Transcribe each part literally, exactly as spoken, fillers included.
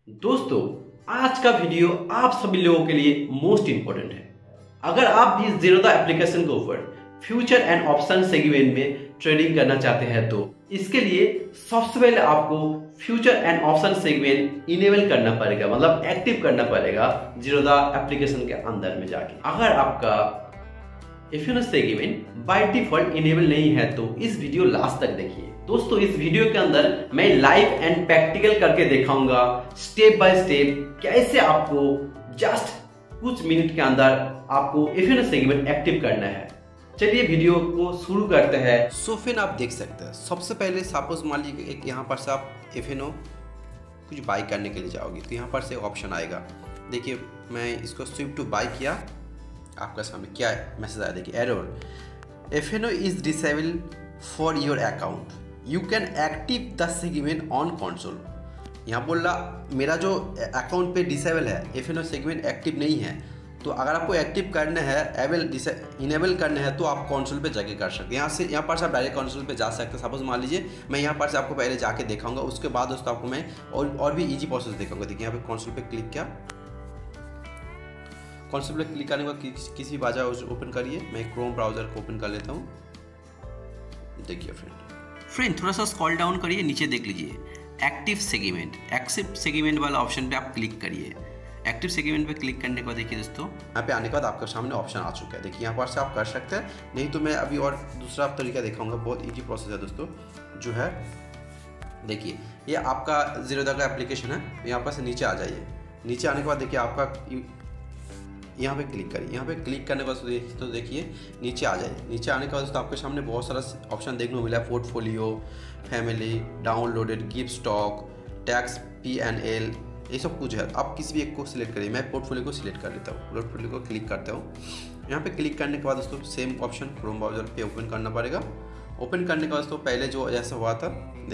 दोस्तों, आज का वीडियो आप सभी लोगों के लिए मोस्ट इंपॉर्टेंट है। अगर आप भी ज़ीरोधा एप्लीकेशन के ऊपर फ्यूचर एंड ऑप्शन सेगमेंट में ट्रेडिंग करना चाहते हैं तो इसके लिए सबसे पहले आपको future and option segment enable करना पड़ेगा, मतलब एक्टिव करना पड़ेगा ज़ीरोधा एप्लीकेशन के अंदर में जाके। अगर आपका FNO segment by default enable नहीं है तो इस वीडियो लास्ट तक देखिए। दोस्तों, इस वीडियो के अंदर मैं लाइव एंड प्रैक्टिकल करके दिखाऊंगा स्टेप बाय स्टेप कैसे आपको जस्ट कुछ मिनट के अंदर आपको एफएनओ सेगमेंट एक्टिव करना है। चलिए वीडियो को शुरू करते हैं। सो फिर आप देख सकते हैं, सबसे पहले सपोज मान लीजिए एक यहाँ पर से आप एफएनओ कुछ बाई करने के लिए जाओगे तो यहाँ पर से ऑप्शन आएगा। देखिए मैं इसको स्विप टू बाई किया, आपका सामने क्या मैसेज आया, देखिए error, FNO is disable for your account, you can active the segment on console. यहाँ बोल रहा मेरा जो अकाउंट पे डिसेबल है, एफएनओ सेगमेंट एक्टिव नहीं है, तो अगर आपको एक्टिव करना है, एबल इनेबल करना है तो आप कंसोल पे जाके कर सकते हैं। यहाँ से यहाँ पर से आप डायरेक्ट कंसोल पे जा सकते हैं। सपोज मान लीजिए मैं यहाँ पर से आपको पहले जाके दिखाऊंगा, उसके बाद दोस्तों आपको मैं और और भी इजी प्रोसेस दिखाऊंगा। देखिए यहाँ पे कंसोल पे क्लिक किया, कंसोल पे क्लिक करने के बाद किस, किसी ब्राउज़र ओपन करिए। मैं क्रोम ब्राउज़र को ओपन कर लेता हूँ। देखिए फ्रेंड फ्रेंड थोड़ा सा स्क्रॉल डाउन करिए, नीचे देख लीजिए एक्टिव सेगमेंट, एक्टिव सेगमेंट वाला ऑप्शन पे आप क्लिक करिए। एक्टिव सेगमेंट पे क्लिक करने के बाद देखिए दोस्तों यहाँ पे आने के बाद आपके सामने ऑप्शन आ चुका है। देखिए यहाँ पर से आप कर सकते हैं, नहीं तो मैं अभी और दूसरा तरीका दिखाऊंगा। बहुत इजी प्रोसेस है दोस्तों, जो है देखिए ये आपका ज़ीरोधा का एप्लीकेशन है। यहाँ पर से नीचे आ जाइए, नीचे आने के बाद देखिए आपका यहाँ पे क्लिक करिए। यहाँ पे क्लिक करने के बाद तो देखिए नीचे आ जाइए। नीचे आने के बाद दोस्तों आपके सामने बहुत सारा ऑप्शन देखने को मिला है, portfolio, family, downloaded, gift stock, tax, P N L, ये सब कुछ है। आप किसी भी एक को सिलेक्ट करिए। मैं पोर्टफोलियो को सिलेक्ट कर लेता हूँ, पोर्टफोलियो को क्लिक करता हूँ। यहाँ पे क्लिक करने के बाद दोस्तों सेम ऑप्शन क्रोम ब्राउज़र पे ओपन करना पड़ेगा। ओपन करने के बाद दोस्तों पहले जो जैसा हुआ था,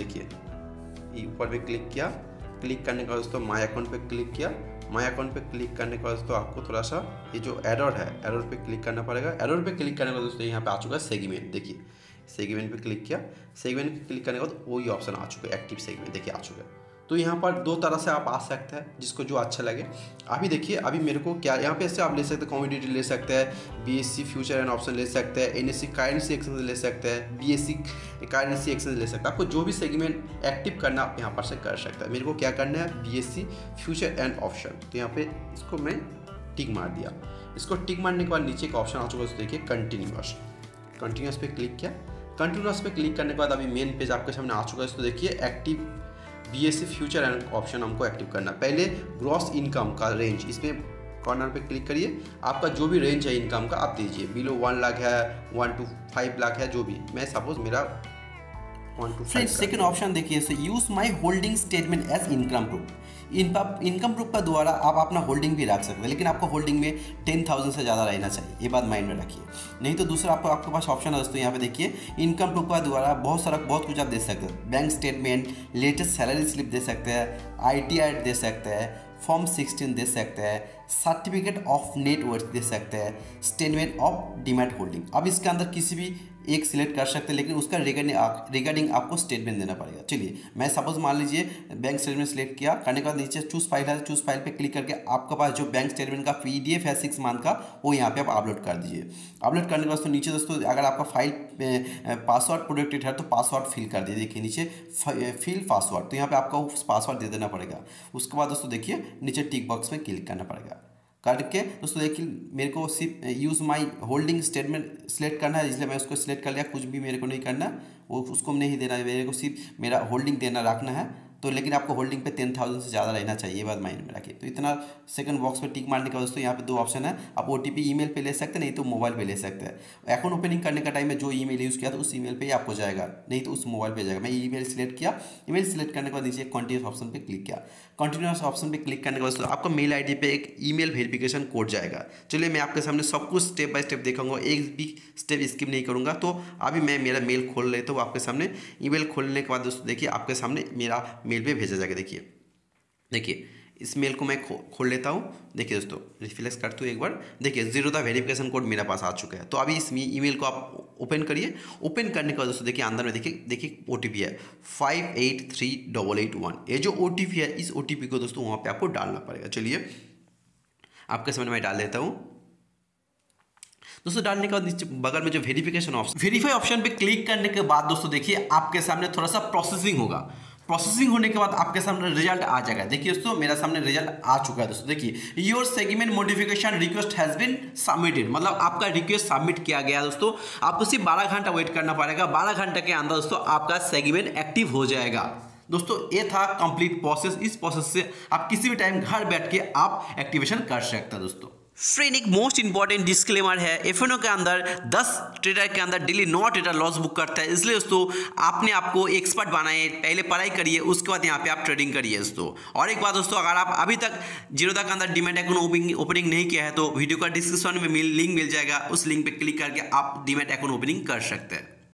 देखिए ऊपर पे क्लिक किया, क्लिक करने के बाद दोस्तों माई अकाउंट पे क्लिक किया। माई अकाउंट पे क्लिक करने के बाद दोस्तों आपको थोड़ा सा ये जो एरर है, एरर पे क्लिक करना पड़ेगा। एरर पे क्लिक करने के बाद दोस्तों यहाँ पे आ चुका है सेगमेंट। देखिए सेगमेंट पे क्लिक किया, सेगमेंट पे क्लिक करने के बाद वही ऑप्शन आ चुका है, एक्टिव सेगमेंट। देखिए आ चुका है। तो यहाँ पर दो तरह से आप आ सकते हैं, जिसको जो अच्छा लगे। अभी देखिए अभी मेरे को क्या यहाँ पे ऐसे आप ले सकते हैं, कमोडिटी ले सकते हैं, बीएससी फ्यूचर एंड ऑप्शन ले सकते हैं, एनएससी करेंसी एक्सचेंज ले सकते हैं, बीएससी करेंसी एक्सचेंज ले सकते हैं। आपको जो भी सेगमेंट एक्टिव करना आप यहाँ पर से कर सकते हैं। मेरे को क्या करना है, बीएससी फ्यूचर एंड ऑप्शन, तो यहाँ पे इसको मैं टिक मार दिया। इसको टिक मारने के बाद नीचे एक ऑप्शन आ चुका है, देखिए कंटिन्यूअस। कंटिन्यूअस पे क्लिक किया, कंटिन्यूअस पे क्लिक करने के बाद अभी मेन पेज आपके सामने आ चुका है। तो देखिए active BSC future and option हमको एक्टिव करना। पहले ग्रॉस इनकम का रेंज, इसमें कॉर्नर पे क्लिक करिए। आपका जो भी रेंज है इनकम का आप दीजिए, बिलो वन लाख है, वन टू फाइव लाख है, जो भी। मैं सपोज मेरा one two five. Second option देखिए, so use my holding statement as income proof. Income proof का द्वारा आप अपना होल्डिंग भी रख सकते हैं, लेकिन आपको होल्डिंग में टेन थाउजेंड से ज़्यादा रहना चाहिए, ये बात माइंड में रखिए। नहीं तो दूसरा आपको आपके पास ऑप्शन है दोस्तों, यहाँ पे देखिए इनकम प्रूफ का द्वारा बहुत सारा बहुत कुछ आप दे सकते हैं। Bank statement, latest salary slip दे सकते हैं, आई टी आर दे सकते हैं, फॉर्म सिक्सटीन दे सकते हैं, सर्टिफिकेट ऑफ नेटवर्थ दे सकते हैं, स्टेटमेंट ऑफ डीमैट होल्डिंग। अब इसके अंदर किसी भी एक सिलेक्ट कर सकते हैं, लेकिन उसका रिगार्डिंग रिगार्डिंग आपको स्टेटमेंट देना पड़ेगा। चलिए मैं सपोज मान लीजिए बैंक स्टेटमेंट सिलेक्ट किया, करने के बाद नीचे चूज फाइल है, चूज फाइल पे क्लिक करके आपके पास जो बैंक स्टेटमेंट का पीडीएफ है सिक्स मंथ का, वो यहाँ पे आप अपलोड कर दीजिए। अपलोड करने के बाद तो नीचे दोस्तों अगर आपका फाइल पासवर्ड प्रोटेक्टेड है तो पासवर्ड फिल कर दीजिए। देखिए नीचे फिल पासवर्ड, तो यहाँ पे आपको पासवर्ड दे देना पड़ेगा। उसके बाद दोस्तों देखिए नीचे टिक बॉक्स में क्लिक करना पड़ेगा। करके दोस्तों देखिए मेरे को सिर्फ use my holding statement select करना है, इसलिए मैं उसको सिलेक्ट कर लिया। कुछ भी मेरे को नहीं करना, वो उसको नहीं देना है, मेरे को सिर्फ मेरा होल्डिंग देना रखना है। तो लेकिन आपको होल्डिंग पे टेन थाउजेंड से ज़्यादा रहना चाहिए, ये बात माइंड में रखिए। तो इतना सेकंड बॉक्स पे टिक मारने के बाद दोस्तों यहाँ पे दो ऑप्शन है, आप ओटीपी ईमेल पे ले सकते हैं, नहीं तो मोबाइल पे ले सकते हैं। अकाउंट ओपनिंग करने का टाइम में जो ईमेल यूज़ किया था उस ईमेल पे ही आपको जाएगा, नहीं तो उस मोबाइल पे जाएगा। मैं ईमेल सिलेक्ट किया, ईमेल सिलेक्ट करने के बाद नीचे कंटिन्यूस ऑप्शन पे क्लिक किया। कंटिन्यूस ऑप्शन पे क्लिक करने के बाद आपका मेल आई डी पे एक ईमेल वेरिफिकेशन कोड जाएगा। चलिए मैं आपके सामने सब कुछ स्टेप बाय स्टेप दिखाऊंगा, एक भी स्टेप स्किप नहीं करूँगा। तो अभी मैं मेरा मेल खोल लेता हूँ आपके सामने। ईमेल खोलने के बाद दोस्तों देखिए आपके सामने मेरा मेल पे भेजा जाएगा। देखिए देखिए इस मेल को मैं खो खोल लेता हूँ। देखिए दोस्तों, रिफ्रेश करते हुए एक बार देखिए ज़ीरोधा वेरिफिकेशन कोड मेरे पास आ चुका है। तो अभी इस ईमेल को आप ओपन करिए। ओपन करने के बाद दोस्तों देखिए अंदर में देखिए देखिए ओ टी पी है five eight three double eight one. ये जो ओ टी पी है, इस ओ टी पी को दोस्तों वहाँ पे आपको डालना पड़ेगा। चलिए आपके सामने मैं डाल देता हूँ। दोस्तों डालने के बाद नीचे बगल में जो वेरिफिकेशन ऑप्शन, वेरीफाई ऑप्शन पे क्लिक करने के बाद दोस्तों देखिए आपके सामने थोड़ा सा प्रोसेसिंग होगा। प्रोसेसिंग होने के बाद आपके सामने रिजल्ट आ जाएगा। देखिए दोस्तों मेरा सामने रिजल्ट आ चुका है। दोस्तों देखिए your segment modification request has been submitted, मतलब आपका रिक्वेस्ट सबमिट किया गया। दोस्तों आपको सिर्फ बारह घंटा वेट करना पड़ेगा। बारह घंटे के अंदर दोस्तों आपका सेगमेंट एक्टिव हो जाएगा। दोस्तों ये था कंप्लीट प्रोसेस। इस प्रोसेस से आप किसी भी टाइम घर बैठ के आप एक्टिवेशन कर सकते हैं। दोस्तों फ्रेंड एक मोस्ट इंपॉर्टेंट डिस्क्लेमर है, एफ एन ओ के अंदर दस ट्रेडर के अंदर डेली नौ ट्रेडर लॉस बुक करता है। इसलिए दोस्तों आपने आपको एक्सपर्ट बनाए, पहले पढ़ाई करिए, उसके बाद यहाँ पे आप ट्रेडिंग करिए दोस्तों। और एक बात दोस्तों, अगर आप अभी तक ज़ीरोधा के अंदर डीमैट अकाउंट ओपनिंग ओपनिंग नहीं किया है तो वीडियो का डिस्क्रिप्शन में लिंक मिल जाएगा, उस लिंक पे क्लिक करके आप डीमैट अकाउंट ओपनिंग कर सकते हैं।